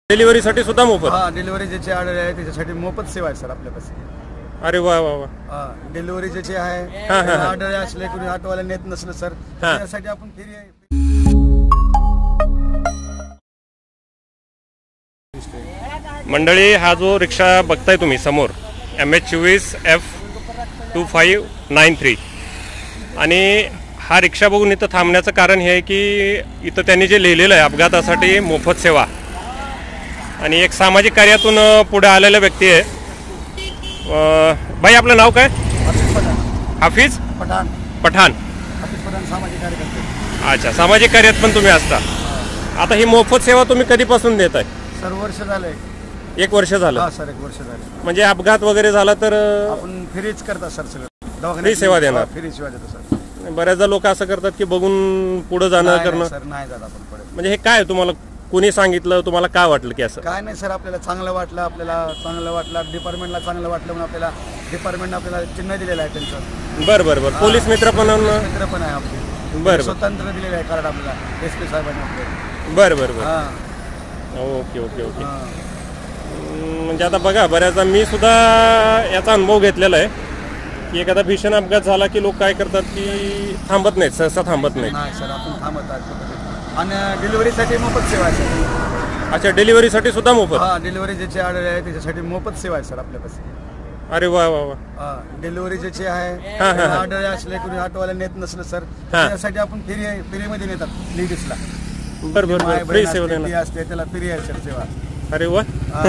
डिलिव्हरीसाठी सुद्धा मोफत? हां, डिलिव्हरी ज्याची ऑर्डर आहे त्याच्यासाठी मोफत सेवा आहे सर आपल्यापाशी. अरे वा वा वा. हां, डिलिव्हरी ज्याची आहे हां, हां, ऑर्डर असले कोणी ऑटोवाला नेत नसलं सर त्यासाठी आपण फ्री आहे. मंडळी, हा जो रिक्षा बघताय तुम्ही समोर MH24F2593 आणि हा रिक्षा बघून इथं थांबण्याचं कारण हे आहे की इथं त्यांनी जे लिहिलेलं आहे अपघातासाठी मोफत सेवा, आणि एक सामाजिक कार्यातून पुढे आलेला व्यक्ती आहे. भाई, आपलं नाव काय? हाफिज पठाण. पठाण. सामाजिक कार्यकर्ते. अच्छा, सामाजिक कार्यात पण तुम्ही असता. आता ही मोफत सेवा तुम्ही कधीपासून देत आहे? सर वर्ष झालंय. 1 वर्ष झालं? हां सर, 1 वर्ष झालं. म्हणजे अपघात वगैरे झाला तर आपण फ्रीच करता सर, सगळं फ्री सेवा देणार? फ्री सेवा देतो सर. बऱ्याचदा लोक असं करतात की बघून पुढे जाणं करणं. सर नाही जात आपण पुढे. म्हणजे हे काय तुम्हाला कोणी सांगितलं, तुम्हाला काय वाटलं की असं? काय नाही सर, आपल्याला चांगलं वाटलं, डिपार्टमेंटला चांगलं वाटलं म्हणून डिपार्टमेंटनं आपल्याला चिन्ह दिलेलं आहे त्यांचं. बरं बरं बरं. पोलीस मित्र पण आहे आपले. बरं, स्वतंत्र दिलेलं आहे कार्ड आपल्याला SP साहेबांनी आपल्याला. बरं बरं बरं. हां, ओके ओके ओके. म्हणजे आता बघा, बऱ्याचदा मी सुद्धा याचा अनुभव घेतलेला आहे की एखादा भीषण अपघात झाला की लोक काय करतात की थांबत नाहीत, सहसा थांबत नाहीत. नाही सर, आपण थांबत आहे. आणि डिलिव्हरीसाठी मोफत सेवा आहे सर. अच्छा, डिलिव्हरीसाठी सुद्धा मोफत? हां, डिलिव्हरी ज्याची ऑर्डर आहे त्याच्यासाठी मोफत सेवा आहे सर आपल्यापाशी. अरे वा वा वा. हां, डिलिव्हरी ज्याची आहे ऑर्डर असले कोणी ऑटोवाला नेत नसलं सर त्यासाठी आपण फ्रीमध्ये नेतात लेडीजला. बरं बरं बरं. फ्री सेवा देणार असते त्याला फ्री आहे सर सेवा. अरे वा.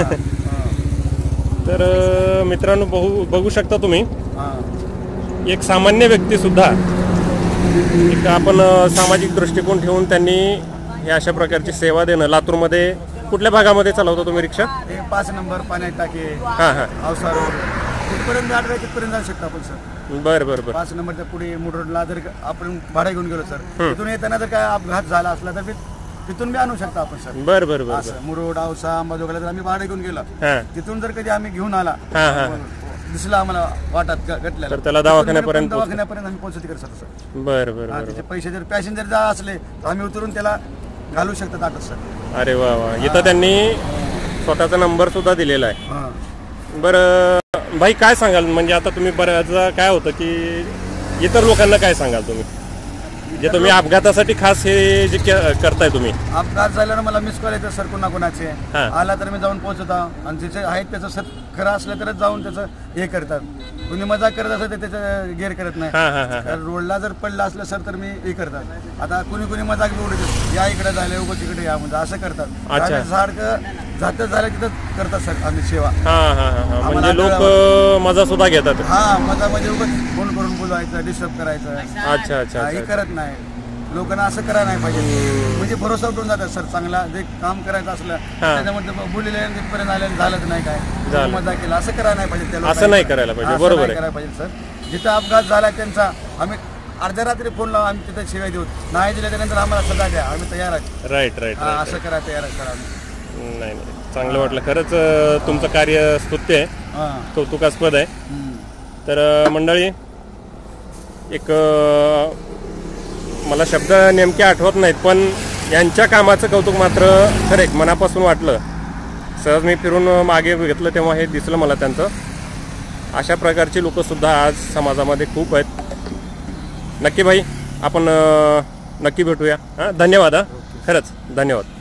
तर मित्रांनो, बघू शकता तुम्ही, एक सामान्य व्यक्ती सुद्धा एक आपण सामाजिक दृष्टिकोन ठेवून त्यांनी हे अशा प्रकारची सेवा देणं. लातूरमध्ये कुठल्या भागामध्ये चालवता तुम्ही रिक्षा? 5 नंबर पाण्यात टाके. हां हां. अवसार रोड कुठपर्यंत ऑर्डर आहे तिथपर्यंत जाऊ शकतो आपण सर. बरं बरं बरं. 5 नंबरच्या पुढे मूड रोडला जर आपण भाडं घेऊन गेलो सर, तिथून येताना जर काय अपघात झाला असला तर तिथून बी आणू शकतो आपण सर. बरं बरं बरं. असं मुरुड, औसा, अंबाजोगाईला जर आम्ही भाडं घेऊन गेलो, तिथून जर कधी आम्ही घेऊन आला, दिसला आम्हाला वाटात गटल्याला, तर त्याला दवाखान्यापर्यंत आम्ही पोहोचत करू शकतो सर. बरं बरं. त्याचे पैसे जर पॅसेंजर जर असले तर आम्ही उतरून त्याला घालू शकतात ऑटो सर. अरे वा वा. इथं त्यांनी स्वतःचा नंबर सुद्धा दिलेला आहे. बरं भाई, काय सांगाल? म्हणजे आता तुम्ही बऱ्याचदा काय होतं की इतर लोकांना काय सांगाल तुम्ही, जे तुम्ही अपघातासाठी खास हे जे करताय तुम्ही? अपघात झाल्यानं मला मिस कॉल येतं सर कोणाकोणाचे. आला तर मी जाऊन पोहोचतो, आणि ज्याचे आहेत त्याचं सर खरं असलं तरच जाऊन त्याचं हे करतात. कुणी मजाक करत असं ते त्याचं गेअर करत नाही. रोडला जर पडलं असलं सर तर मी हे करतात. आता कुणी मजाक बी उडत, या इकडे झाले उगाच इकडे या म्हणजे असं करतात. सारखं जातं झालं तिथं करतात सर आम्ही सेवा. म्हणजे लोक मजा सुद्धा घेतात? हा, मजा म्हणजे उगाच फोन करून बोलवायचं, डिस्टर्ब करायचं. अच्छा अच्छा. हे करत नाही. लोकांना असं करायला नाही पाहिजे. म्हणजे भरोसा उठून जातात सर. चांगला जे काम करायचं असलं त्याच्यामध्ये बोललेलं तिथपर्यंत आलं झालंच नाही, काय मजा केला असं करायला नाही पाहिजे. असं नाही करायला पाहिजे. बरोबर आहे. करायला पाहिजे सर. जिथं अपघात झाला त्यांचा आम्ही अर्ध्या रात्री फोन लावून आम्ही तिथे सेवा देऊ. नाही दिल्या त्यानंतर आम्हाला सदा द्या, आम्ही तयार आहे. Right right. असं करायला तयार आहे सर आम्ही. नाही नाही, चांगलं वाटलं खरंच. तुमचं कार्य स्तुत्य आहे, कौतुकास्पद आहे. तर मंडळी, एक मला शब्द नेमके आठवत नाहीत, पण यांच्या कामाचं कौतुक मात्र खरं एक मनापासून वाटलं. सहज मी फिरून मागे घेतलं तेव्हा हे दिसलं मला त्यांचं. अशा प्रकारची लोकंसुद्धा आज समाजामध्ये खूप आहेत. नक्की भाई, आपण नक्की भेटूया. धन्यवाद. खरंच धन्यवाद.